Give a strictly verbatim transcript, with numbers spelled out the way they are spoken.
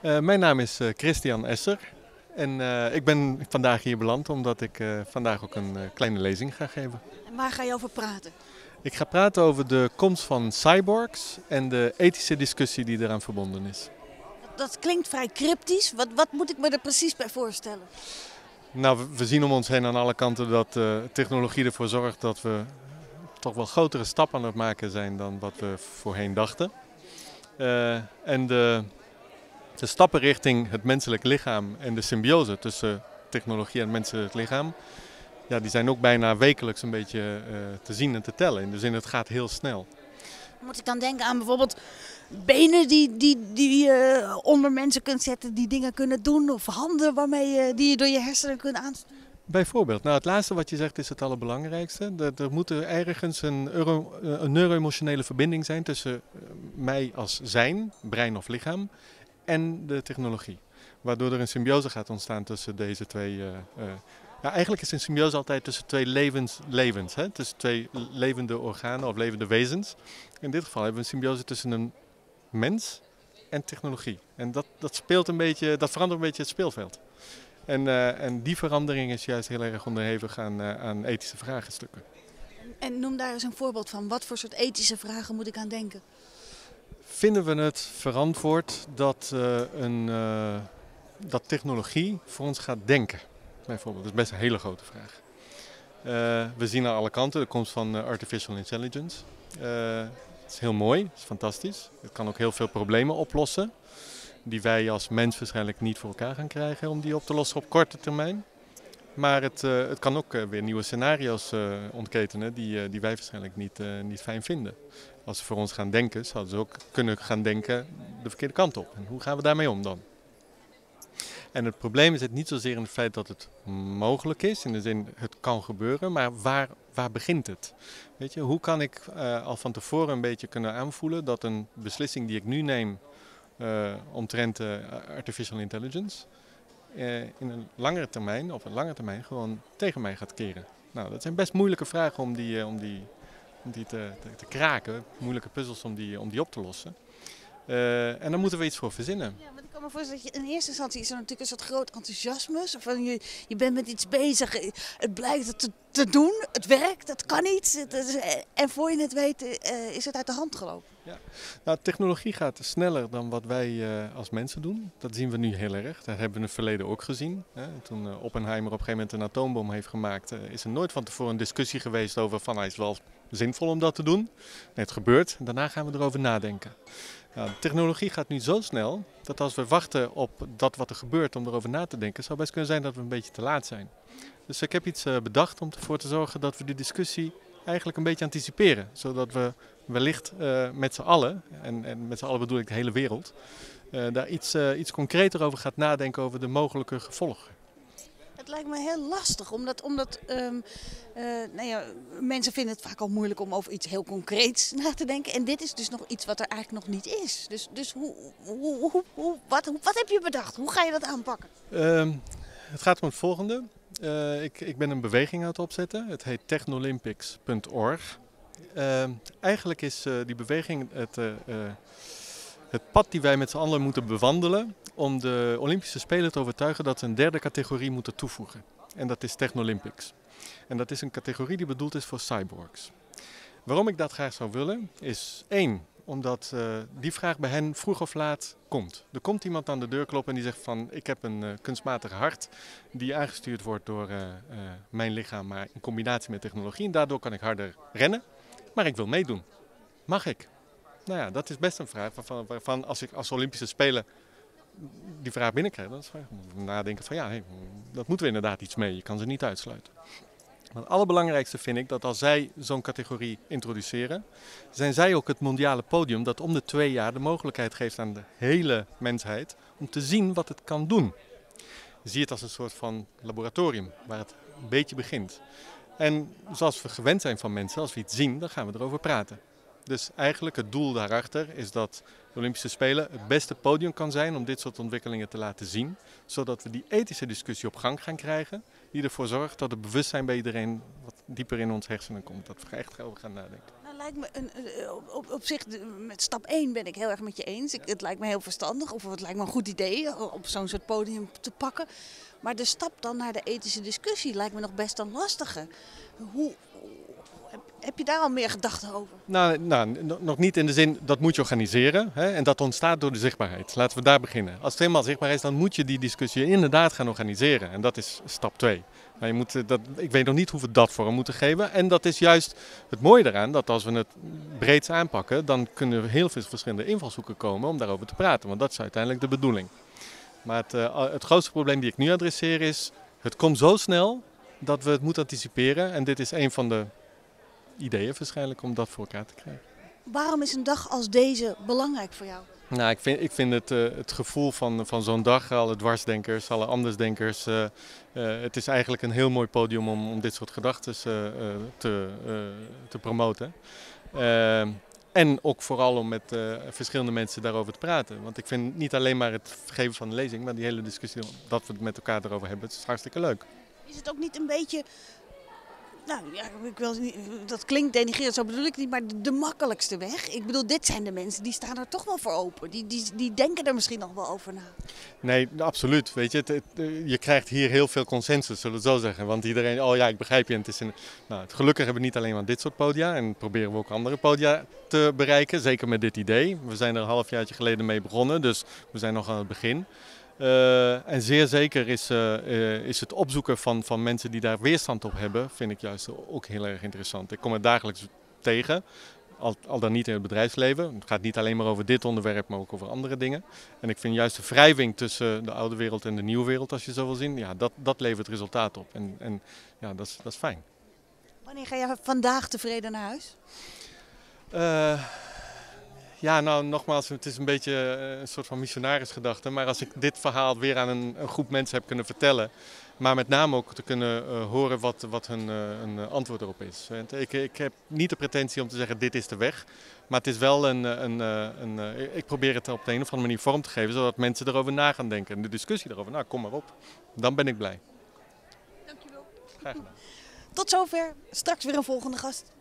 Uh, mijn naam is uh, Christian Esser en uh, ik ben vandaag hier beland omdat ik uh, vandaag ook een uh, kleine lezing ga geven. En waar ga je over praten? Ik ga praten over de komst van cyborgs en de ethische discussie die eraan verbonden is. Dat, dat klinkt vrij cryptisch. Wat, wat moet ik me er precies bij voorstellen? Nou, we, we zien om ons heen aan alle kanten dat uh, technologie ervoor zorgt dat we toch wel grotere stappen aan het maken zijn dan wat we voorheen dachten. Uh, en de, de stappen richting het menselijk lichaam en de symbiose tussen technologie en het menselijk lichaam, ja, die zijn ook bijna wekelijks een beetje uh, te zien en te tellen. In de zin, het gaat heel snel. Moet ik dan denken aan bijvoorbeeld benen die, die, die je onder mensen kunt zetten, die dingen kunnen doen? Of handen waarmee je, die je door je hersenen kunt aansturen? Bijvoorbeeld. Nou, het laatste wat je zegt is het allerbelangrijkste. Er, er moet er ergens een, euro, een neuro-emotionele verbinding zijn tussen mij als zijn, brein of lichaam, en de technologie. Waardoor er een symbiose gaat ontstaan tussen deze twee. Uh, uh, ja, eigenlijk is een symbiose altijd tussen twee levens, levens hè? Tussen twee levende organen of levende wezens. In dit geval hebben we een symbiose tussen een mens en technologie. En dat, dat, speelt een beetje, dat verandert een beetje het speelveld. En, uh, en die verandering is juist heel erg onderhevig aan, uh, aan ethische vraagstukken. En noem daar eens een voorbeeld van. Wat voor soort ethische vragen moet ik aan denken? Vinden we het verantwoord dat, uh, een, uh, dat technologie voor ons gaat denken? Bijvoorbeeld, dat is best een hele grote vraag. Uh, we zien aan alle kanten de komst van uh, artificial intelligence. Uh, het is heel mooi, het is fantastisch. Het kan ook heel veel problemen oplossen die wij als mens waarschijnlijk niet voor elkaar gaan krijgen om die op te lossen op korte termijn. Maar het, uh, het kan ook uh, weer nieuwe scenario's uh, ontketenen die, uh, die wij waarschijnlijk niet, uh, niet fijn vinden. Als ze voor ons gaan denken, zouden ze ook kunnen gaan denken de verkeerde kant op. En hoe gaan we daarmee om dan? En het probleem zit niet zozeer in het feit dat het mogelijk is, in de zin het kan gebeuren, maar waar, waar begint het? Weet je, hoe kan ik uh, al van tevoren een beetje kunnen aanvoelen dat een beslissing die ik nu neem uh, omtrent uh, artificial intelligence uh, in een langere termijn, of een lange termijn, gewoon tegen mij gaat keren? Nou, dat zijn best moeilijke vragen om die, uh, om die, om die te, te, te kraken, moeilijke puzzels om die, om die op te lossen. Uh, en daar moeten we iets voor verzinnen. Ja, maar ik kan me voorstellen dat je in eerste instantie is er natuurlijk een soort groot enthousiasme. Van je, je bent met iets bezig, het blijkt het te, te doen, het werkt, het kan iets. Het is, en voor je het weet uh, is het uit de hand gelopen. Ja. Nou, technologie gaat sneller dan wat wij uh, als mensen doen. Dat zien we nu heel erg. Dat hebben we in het verleden ook gezien. Hè. Toen uh, Oppenheimer op een gegeven moment een atoombom heeft gemaakt, uh, is er nooit van tevoren een discussie geweest over van hij is wel zinvol om dat te doen. Nee, het gebeurt. Daarna gaan we erover nadenken. Nou, de technologie gaat nu zo snel dat als we wachten op dat wat er gebeurt om erover na te denken, zou best kunnen zijn dat we een beetje te laat zijn. Dus ik heb iets uh, bedacht om ervoor te zorgen dat we die discussie eigenlijk een beetje anticiperen. Zodat we wellicht uh, met z'n allen, en, en met z'n allen bedoel ik de hele wereld, uh, daar iets, uh, iets concreter over gaat nadenken over de mogelijke gevolgen. Het lijkt me heel lastig, omdat, omdat um, uh, nou ja, mensen vinden het vaak al moeilijk om over iets heel concreets na te denken. En dit is dus nog iets wat er eigenlijk nog niet is. Dus, dus hoe, hoe, hoe, hoe, wat, hoe, wat heb je bedacht? Hoe ga je dat aanpakken? Uh, het gaat om het volgende. Uh, ik, ik ben een beweging aan het opzetten. Het heet technolympics punt org. Uh, eigenlijk is uh, die beweging het, uh, uh, het pad die wij met z'n allen moeten bewandelen om de Olympische Spelen te overtuigen dat ze een derde categorie moeten toevoegen. En dat is Technolympics. En dat is een categorie die bedoeld is voor cyborgs. Waarom ik dat graag zou willen is één, omdat uh, die vraag bij hen vroeg of laat komt. Er komt iemand aan de deur kloppen en die zegt van ik heb een uh, kunstmatig hart die aangestuurd wordt door uh, uh, mijn lichaam, maar in combinatie met technologie. En daardoor kan ik harder rennen, maar ik wil meedoen. Mag ik? Nou ja, dat is best een vraag waarvan, waarvan als ik als Olympische Spelen die vraag binnenkrijg, dan is het nadenken van ja, hey, dat moeten we inderdaad iets mee. Je kan ze niet uitsluiten. Maar het allerbelangrijkste vind ik dat als zij zo'n categorie introduceren, zijn zij ook het mondiale podium dat om de twee jaar de mogelijkheid geeft aan de hele mensheid om te zien wat het kan doen. Zie het als een soort van laboratorium waar het een beetje begint. En zoals we gewend zijn van mensen, als we iets zien, dan gaan we erover praten. Dus eigenlijk het doel daarachter is dat de Olympische Spelen het beste podium kan zijn om dit soort ontwikkelingen te laten zien. Zodat we die ethische discussie op gang gaan krijgen. Die ervoor zorgt dat het bewustzijn bij iedereen wat dieper in ons hersenen komt. Dat we er echt over gaan nadenken. Nou, lijkt me een, een- op, op, op zich, de- met stap één ben ik heel erg met je eens. Ik, het lijkt me heel verstandig, of het lijkt me een goed idee eh, op zo'n soort podium te pakken. Maar de stap dan naar de ethische discussie lijkt me nog best een lastige. Hoe, heb, heb je daar al meer gedachten over? Nou, nou, n- nog niet in de zin, dat moet je organiseren. Hè, en dat ontstaat door de zichtbaarheid. Laten we daar beginnen. Als het helemaal zichtbaar is, dan moet je die discussie inderdaad gaan organiseren. En dat is stap twee. Maar je moet, eh, dat, ik weet nog niet hoe we dat vorm moeten geven. En dat is juist het mooie eraan, dat als we het breed aanpakken, dan kunnen er heel veel verschillende invalshoeken komen om daarover te praten. Want dat is uiteindelijk de bedoeling. Maar het, eh, het grootste probleem die ik nu adresseer is, het komt zo snel dat we het moeten anticiperen. En dit is een van de ideeën waarschijnlijk om dat voor elkaar te krijgen. Waarom is een dag als deze belangrijk voor jou? Nou, ik vind, ik vind het, eh, het gevoel van, van zo'n dag, alle dwarsdenkers, alle andersdenkers, eh, eh, het is eigenlijk een heel mooi podium om, om dit soort gedachten eh, eh, te, eh, te promoten. Eh, en ook vooral om met eh, verschillende mensen daarover te praten. Want ik vind niet alleen maar het geven van de lezing, maar die hele discussie dat we het met elkaar erover hebben, het is hartstikke leuk. Is het ook niet een beetje, nou ja, ik wil niet, dat klinkt denigrerend, zo bedoel ik niet, maar de, de makkelijkste weg? Ik bedoel, dit zijn de mensen die staan er toch wel voor open. Die, die, die denken er misschien nog wel over na. Nee, absoluut. Weet je, het, het, eh, je krijgt hier heel veel consensus, zullen we het zo zeggen. Want iedereen, oh ja, ik begrijp je. En het is een, nou, het, gelukkig hebben we niet alleen maar dit soort podia. En proberen we ook andere podia te bereiken. Zeker met dit idee. We zijn er een halfjaartje geleden mee begonnen. Dus we zijn nog aan het begin. Uh, en zeer zeker is, uh, uh, is het opzoeken van, van mensen die daar weerstand op hebben, vind ik juist ook heel erg interessant. Ik kom het dagelijks tegen. Al, al dan niet in het bedrijfsleven. Het gaat niet alleen maar over dit onderwerp, maar ook over andere dingen. En ik vind juist de wrijving tussen de oude wereld en de nieuwe wereld, als je zo wil zien, ja, dat, dat levert resultaat op. En, en ja, dat is, dat is fijn. Wanneer ga je vandaag tevreden naar huis? Uh, ja, nou nogmaals, het is een beetje een soort van missionarisgedachte. Maar als ik dit verhaal weer aan een, een groep mensen heb kunnen vertellen, maar met name ook te kunnen uh, horen wat, wat hun, uh, hun antwoord erop is. Ik, ik heb niet de pretentie om te zeggen dit is de weg. Maar het is wel een, een, een, een... Ik probeer het op de een of andere manier vorm te geven, zodat mensen erover na gaan denken. En de discussie erover, nou kom maar op. Dan ben ik blij. Dankjewel. Graag gedaan. Tot zover. Straks weer een volgende gast.